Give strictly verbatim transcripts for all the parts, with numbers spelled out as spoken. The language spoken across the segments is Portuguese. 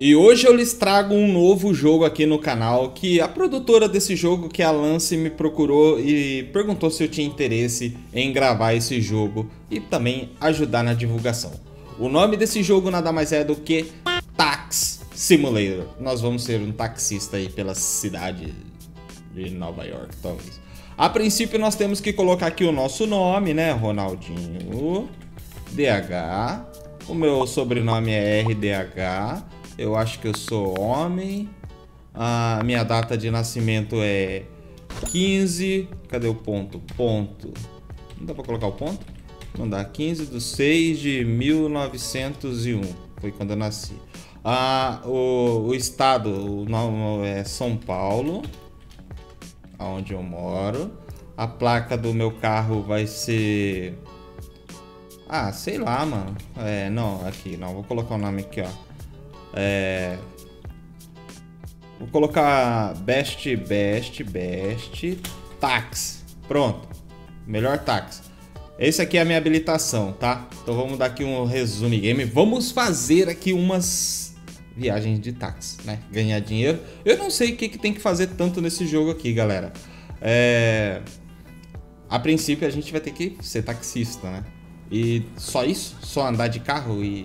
E hoje eu lhes trago um novo jogo aqui no canal, que a produtora desse jogo, que é a Lance, me procurou e perguntou se eu tinha interesse em gravar esse jogo e também ajudar na divulgação. O nome desse jogo nada mais é do que Tax Simulator. Nós vamos ser um taxista aí pela cidade de Nova York, talvez. A princípio nós temos que colocar aqui o nosso nome, né? Ronaldinho D H. O meu sobrenome é R D H. Eu acho que eu sou homem. A minha data de nascimento é quinze. Cadê o ponto? Ponto. Não dá pra colocar o ponto? Não dá. quinze de seis de mil novecentos e um. Foi quando eu nasci. Ah, o, o estado, o nome é São Paulo, onde eu moro. A placa do meu carro vai ser... Ah, sei lá, mano. É, não, aqui, não. Vou colocar o nome aqui, ó. É... Vou colocar Best, Best, Best Tax. Pronto. Melhor táxi. Esse aqui é a minha habilitação, tá? Então vamos dar aqui um resumo game. Vamos fazer aqui umas viagens de táxi, né? Ganhar dinheiro. Eu não sei o que, que tem que fazer tanto nesse jogo aqui, galera. É... A princípio a gente vai ter que ser taxista, né? E só isso? Só andar de carro e...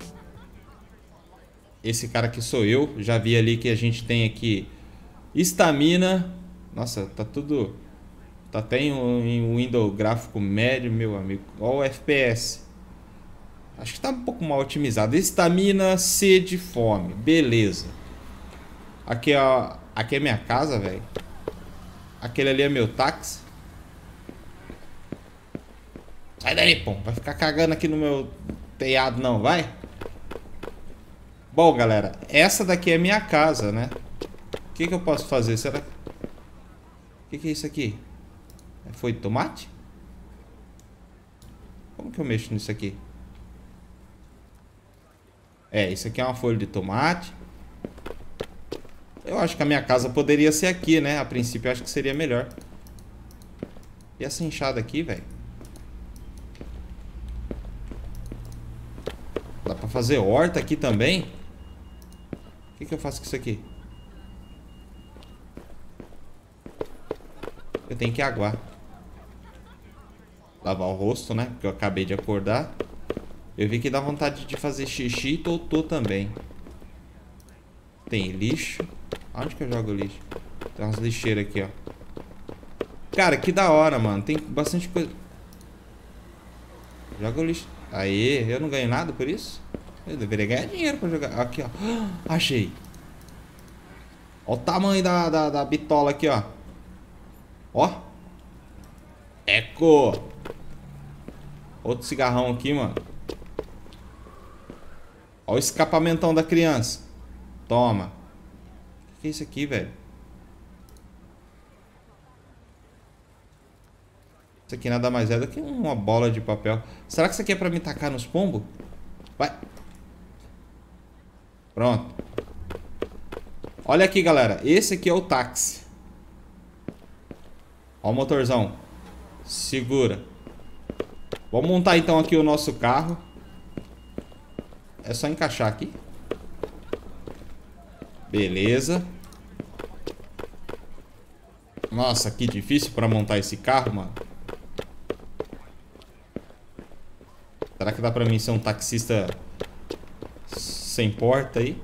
Esse cara aqui sou eu. Já vi ali que a gente tem aqui estamina. Nossa, tá tudo... Tá até em um Windows gráfico médio, meu amigo. Olha o F P S. Acho que tá um pouco mal otimizado. Estamina, sede, fome. Beleza. Aqui, ó. Aqui é minha casa, velho. Aquele ali é meu táxi. Sai daí, pô. Vai ficar cagando aqui no meu telhado, não, vai? Bom, galera, essa daqui é minha casa, né? O que que eu posso fazer? Será... O que que é isso aqui? Foi tomate? Como que eu mexo nisso aqui? É, isso aqui é uma folha de tomate. Eu acho que a minha casa poderia ser aqui, né? A princípio eu acho que seria melhor. E essa enxada aqui, velho? Dá pra fazer horta aqui também? O que que eu faço com isso aqui? Eu tenho que aguar. Lavar o rosto, né? Porque eu acabei de acordar. Eu vi que dá vontade de fazer xixi e totô também. Tem lixo. Onde que eu jogo lixo? Tem umas lixeiras aqui, ó. Cara, que da hora, mano. Tem bastante coisa. Joga o lixo. Aê, eu não ganho nada por isso? Eu deveria ganhar dinheiro pra jogar. Aqui, ó. Achei. Olha o tamanho da, da, da bitola aqui, ó. Ó. Eco. Outro cigarrão aqui, mano. Olha o escapamentão da criança. Toma. O que é isso aqui, velho? Isso aqui nada mais é do que uma bola de papel. Será que isso aqui é pra me tacar nos pombos? Vai. Pronto. Olha aqui, galera. Esse aqui é o táxi. Olha o motorzão. Segura. Vamos montar então aqui o nosso carro. É só encaixar aqui. Beleza. Nossa, que difícil para montar esse carro, mano. Será que dá pra mim ser um taxista sem porta aí?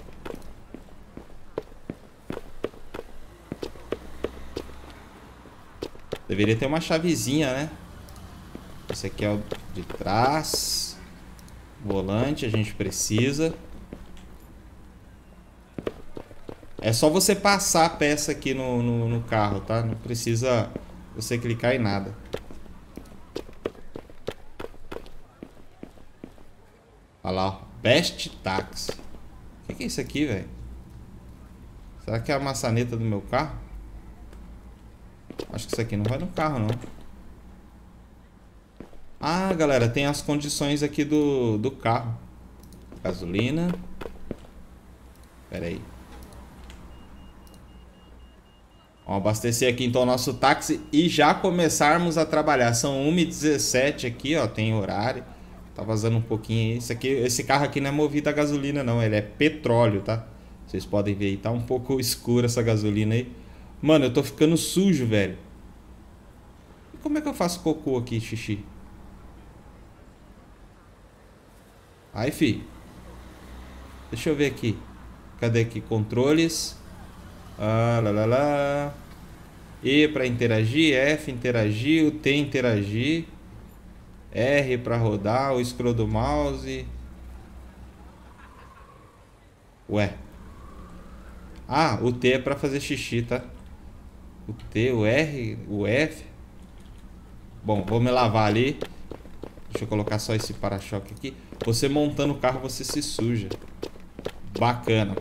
Deveria ter uma chavezinha, né? Esse aqui é o de trás. Volante, a gente precisa. É só você passar a peça aqui no, no, no carro, tá? Não precisa você clicar em nada. Olha lá, ó. Best Tax. O que que é isso aqui, velho? Será que é a maçaneta do meu carro? Acho que isso aqui não vai no carro, não. Ah, galera, tem as condições aqui do, do carro. Gasolina. Pera aí. Vamos abastecer aqui então o nosso táxi e já começarmos a trabalhar. São uma e dezessete aqui, ó, tem horário. Tá vazando um pouquinho aí. Esse, aqui, esse carro aqui não é movido a gasolina não, ele é petróleo, tá? Vocês podem ver aí, tá um pouco escura essa gasolina aí. Mano, eu tô ficando sujo, velho. Como é que eu faço cocô aqui, xixi? Aí, fi. Deixa eu ver aqui. Cadê aqui? Controles. Ah, lá, lá, lá. E pra interagir, F interagir, o T interagir, R pra rodar, o scroll do mouse. Ué. Ah, o T é pra fazer xixi, tá? O T, o R, o F. Bom, vou me lavar ali. Deixa eu colocar só esse para-choque aqui. Você montando o carro, você se suja. Bacana.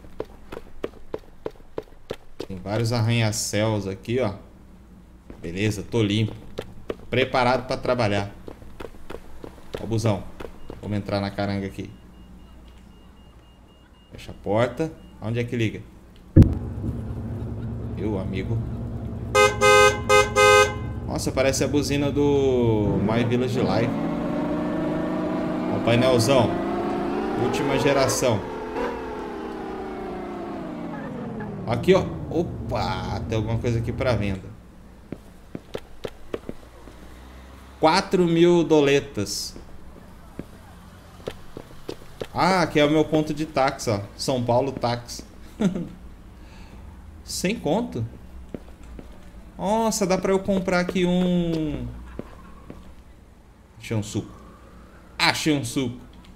Tem vários arranha-céus aqui, ó. Beleza, tô limpo. Preparado pra trabalhar. Ó o busão. Vamos entrar na caranga aqui. Fecha a porta. Onde é que liga? Meu amigo. Nossa, parece a buzina do My Village Live. Ó o painelzão. Última geração. Aqui, ó. Opa, tem alguma coisa aqui pra venda. quatro mil doletas. Ah, aqui é o meu ponto de táxi, ó. São Paulo táxi. Sem conto? Nossa, dá pra eu comprar aqui um... Achei um suco. Achei um suco.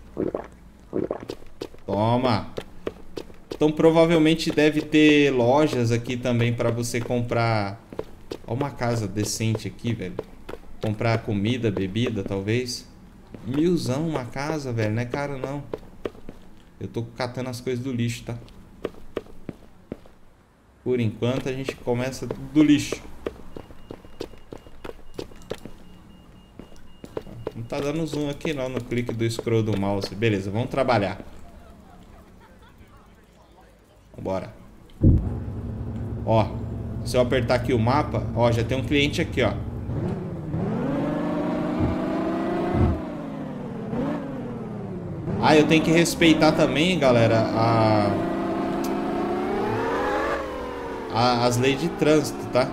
Toma. Então provavelmente deve ter lojas aqui também pra você comprar. Olha uma casa decente aqui, velho. Comprar comida, bebida, talvez. Milzão uma casa, velho. Não é caro, não. Eu tô catando as coisas do lixo, tá? Por enquanto a gente começa do lixo. Não tá dando zoom aqui não no clique do scroll do mouse. Beleza, vamos trabalhar. Bora. Ó, se eu apertar aqui o mapa, ó, já tem um cliente aqui, ó. Ah, eu tenho que respeitar também, galera, a... a... as leis de trânsito, tá?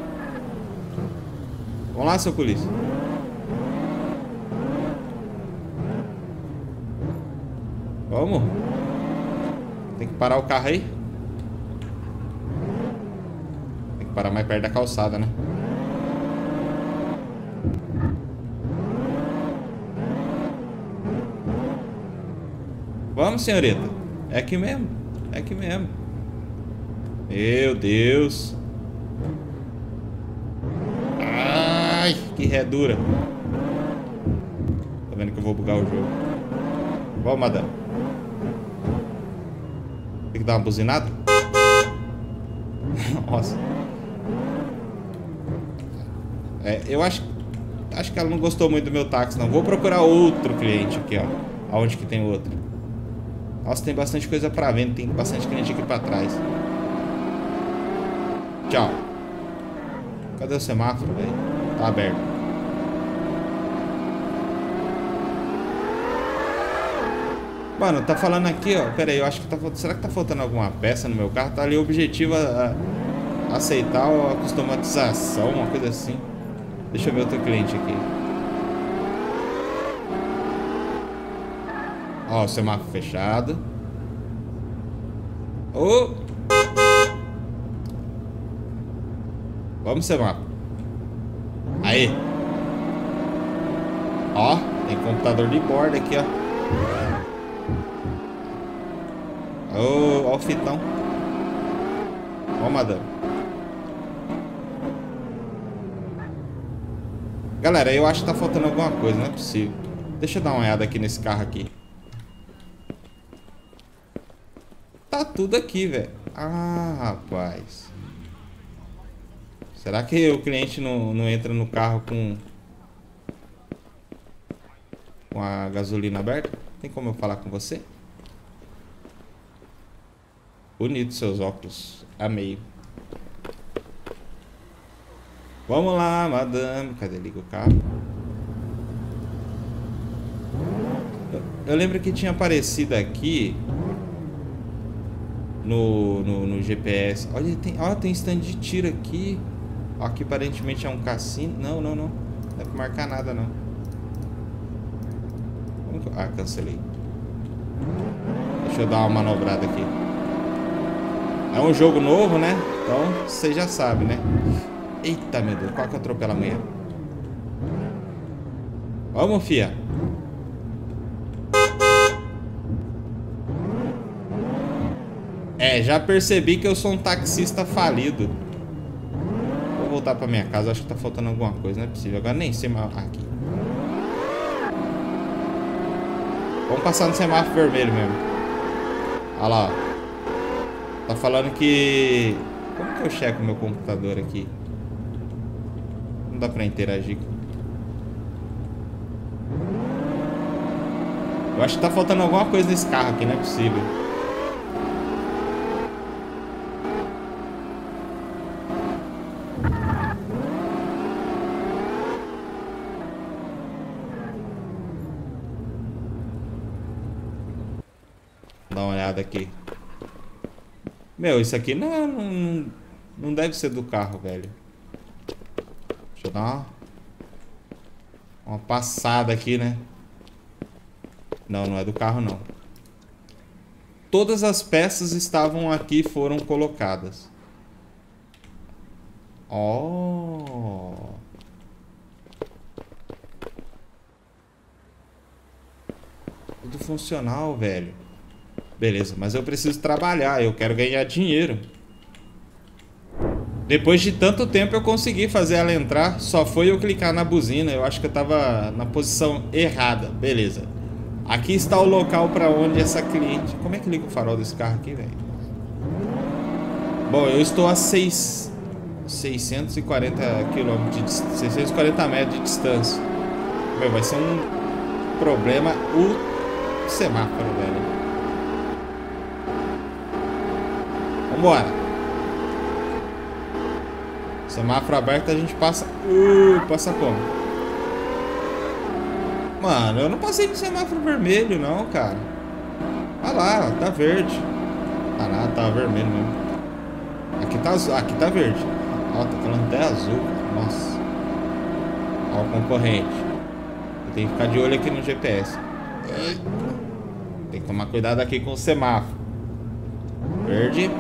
Vamos lá, seu polícia. Vamos. Tem que parar o carro aí. Tem que parar mais perto da calçada, né? Vamos, senhorita. É aqui mesmo. É aqui mesmo. Meu Deus. Ai, que ré dura. Tá vendo que eu vou bugar o jogo. Vamos, madame. Tem que dar uma buzinada? Nossa. É, eu acho Acho que ela não gostou muito do meu táxi, não. Vou procurar outro cliente aqui, ó. Aonde que tem outro? Nossa, tem bastante coisa pra venda. Tem bastante cliente aqui pra trás. Tchau. Cadê o semáforo, velho? Tá aberto. Mano, tá falando aqui, ó. Pera aí, eu acho que tá faltando. Será que tá faltando alguma peça no meu carro? Tá ali o objetivo a, a aceitar a customatização, uma coisa assim. Deixa eu ver outro cliente aqui. Ó, o semáforo fechado. Oh! Vamos, semáforo. Aí. Ó, tem computador de bordo aqui, ó. Ô, ó o fitão. Ó, madame. Galera, eu acho que tá faltando alguma coisa, não é possível. Deixa eu dar uma olhada aqui nesse carro aqui. Tá tudo aqui, velho. Ah, rapaz. Será que o cliente não, não entra no carro com... com a gasolina aberta? Tem como eu falar com você? Bonito seus óculos. Amei. Vamos lá, madame. Cadê? Liga o carro. Eu lembro que tinha aparecido aqui no, no, no G P S. Olha, tem, ó, tem stand de tiro aqui. Ó, aqui aparentemente é um cassino. Não, não, não. Não é pra marcar nada, não. Ah, cancelei. Deixa eu dar uma manobrada aqui. É um jogo novo, né? Então, você já sabe, né? Eita, meu Deus. Qual que atropela amanhã? Vamos, fia. É, já percebi que eu sou um taxista falido. Vou voltar pra minha casa. Acho que tá faltando alguma coisa. Não é possível. Agora nem sei mais. Aqui. Vamos passar no semáforo vermelho mesmo. Olha lá, ó. Tá falando que... Como que eu checo meu computador aqui? Não dá pra interagir. Eu acho que tá faltando alguma coisa nesse carro aqui. Não é possível. Dá uma olhada aqui. Meu, isso aqui não, não, não deve ser do carro, velho. Deixa eu dar uma, uma passada aqui, né? Não, não é do carro, não. Todas as peças estavam aqui e foram colocadas. Oh. Tudo funcional, velho. Beleza, mas eu preciso trabalhar, eu quero ganhar dinheiro. Depois de tanto tempo eu consegui fazer ela entrar. Só foi eu clicar na buzina. Eu acho que eu tava na posição errada. Beleza. Aqui está o local para onde essa cliente... Como é que liga o farol desse carro aqui, velho? Bom, eu estou a seis... seiscentos e quarenta quilômetros de... seiscentos e quarenta metros de distância. Meu, vai ser um problema o semáforo, velho. Vambora. Semáforo aberto, a gente passa... Uh, passa como? Mano, eu não passei no semáforo vermelho, não, cara. Olha lá, tá verde. Ah, não, tá vermelho mesmo. Aqui tá azul, aqui tá verde. Ó, tá falando até azul. Nossa. Ó, o concorrente. Eu tenho que ficar de olho aqui no G P S. Tem que tomar cuidado aqui com o semáforo. Verde.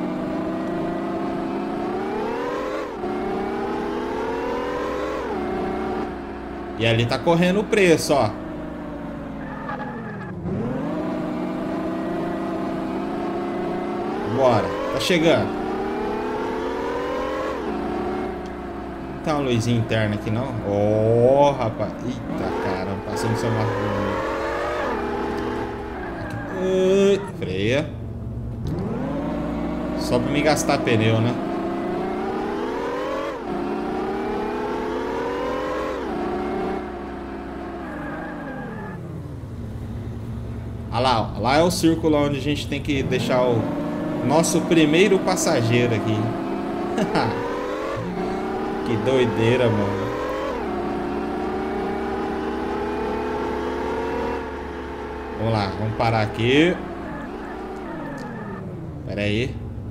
E ali tá correndo o preço, ó. Bora, tá chegando. Não tem uma luzinha interna aqui, não? Ó, oh, rapaz. Eita, caramba, passou no semáforo. Aqui. Uh, freia. Só pra me gastar pneu, né? Olha lá, ó. Lá é o círculo onde a gente tem que deixar o nosso primeiro passageiro aqui. Que doideira, mano. Vamos lá, vamos parar aqui. Pera aí.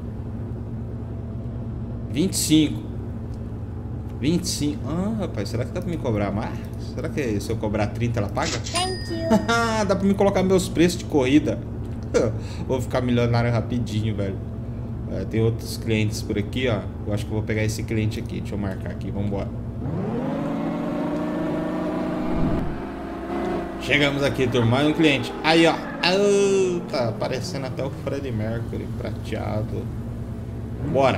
vinte e cinco. vinte e cinco. Ah, rapaz, será que dá pra me cobrar mais? Será que se eu cobrar trinta ela paga? Thank you. Dá pra me colocar meus preços de corrida. Vou ficar milionário rapidinho, velho. É, tem outros clientes por aqui, ó. Eu acho que eu vou pegar esse cliente aqui. Deixa eu marcar aqui, vambora. Chegamos aqui, turma. Mais um cliente. Aí, ó. Ah, tá aparecendo até o Freddie Mercury prateado. Bora.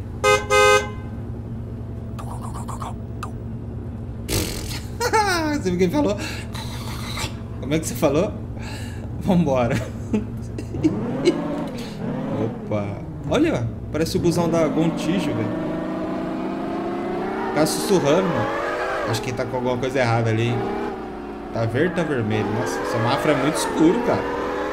Você viu quem falou? Como é que você falou? Vambora. Opa. Olha, parece o busão da Gontijo, velho. Ficar sussurrando, mano. Acho que tá com alguma coisa errada ali. Tá verde ou tá vermelho? Nossa, o semáforo é muito escuro, cara.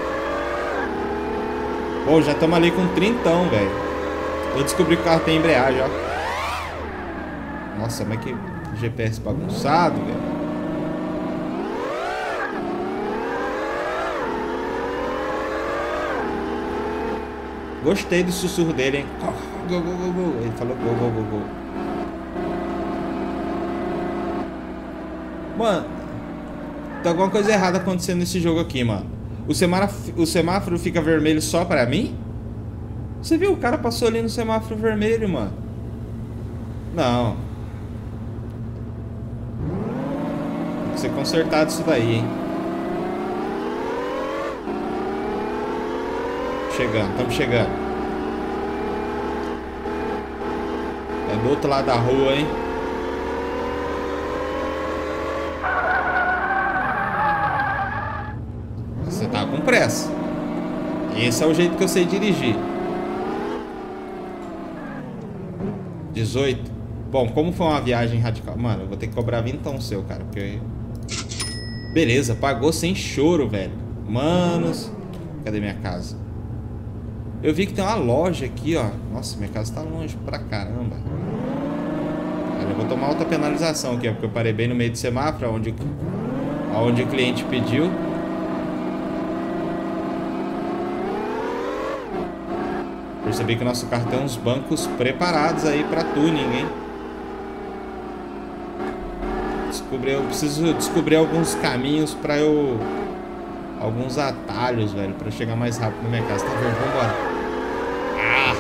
Pô, já estamos ali com trintão, velho. Eu descobri que o carro tem embreagem, ó. Nossa, mas que G P S bagunçado, velho. Gostei do sussurro dele, hein? Go, go, go, go. Ele falou go, go, go, go. Mano, tem alguma coisa errada acontecendo nesse jogo aqui, mano. O semáforo, o semáforo fica vermelho só pra mim? Você viu? O cara passou ali no semáforo vermelho, mano. Não. Tem que ser consertado isso daí, hein? Chegando, estamos chegando. É do outro lado da rua, hein? Você tá com pressa. Esse é o jeito que eu sei dirigir. dezoito. Bom, como foi uma viagem radical... Mano, eu vou ter que cobrar vintão seu, cara. Porque... Beleza, pagou sem choro, velho. Manos... Cadê minha casa? Eu vi que tem uma loja aqui, ó. Nossa, minha casa tá longe pra caramba. Eu vou tomar outra penalização aqui, ó, porque eu parei bem no meio do semáforo, onde, onde o cliente pediu. Percebi que o nosso carro tem uns bancos preparados aí pra tuning, hein? Descobri, eu preciso descobrir alguns caminhos pra eu... Alguns atalhos, velho, pra eu chegar mais rápido na minha casa. Tá vendo? Vambora. Ah!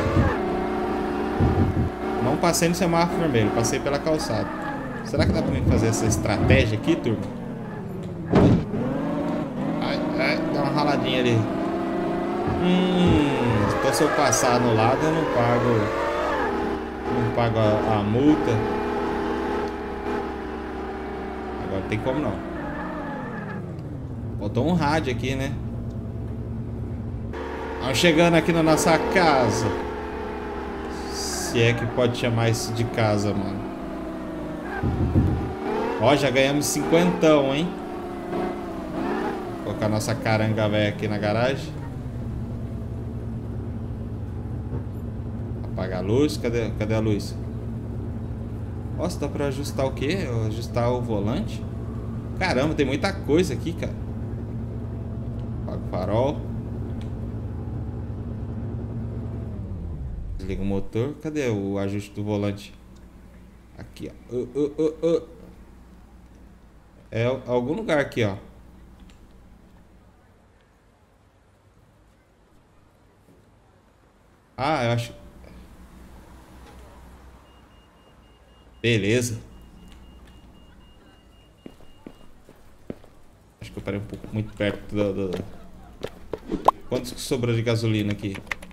Não passei no semáforo vermelho, passei pela calçada. Será que dá pra mim fazer essa estratégia aqui, turma? Ai, ai, dá uma raladinha ali. Hum, então se eu passar no lado eu não pago Não pago a, a multa. Agora não tem como não. Botou um rádio aqui, né? Estamos chegando aqui na nossa casa. Se é que pode chamar isso de casa, mano. Ó, já ganhamos cinquentão, hein? Vou colocar nossa caranga velha aqui na garagem. Apagar a luz. Cadê, cadê a luz? Nossa, dá pra ajustar o quê? Ajustar o volante? Caramba, tem muita coisa aqui, cara. Apaga o farol. Desliga o motor. Cadê o ajuste do volante? Aqui, ó. Uh, uh, uh, uh. É algum lugar aqui, ó. Ah, eu acho... Beleza. Acho que eu parei um pouco muito perto do... do... Quantos que sobrou de gasolina aqui?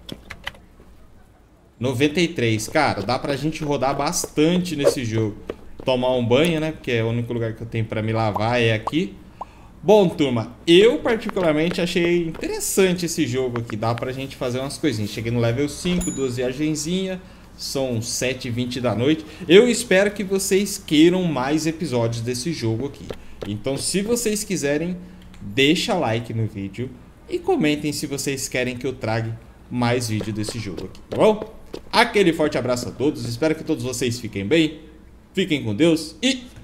noventa e três. Cara, dá pra gente rodar bastante nesse jogo. Tomar um banho, né? Porque é o único lugar que eu tenho pra me lavar é aqui. Bom, turma, eu particularmente achei interessante esse jogo aqui. Dá pra gente fazer umas coisinhas. Cheguei no level cinco, duas viagenzinhas. São sete e vinte da noite. Eu espero que vocês queiram mais episódios desse jogo aqui. Então, se vocês quiserem, deixa like no vídeo. E comentem se vocês querem que eu traga mais vídeo desse jogo aqui, tá bom? Aquele forte abraço a todos. Espero que todos vocês fiquem bem. Fiquem com Deus e...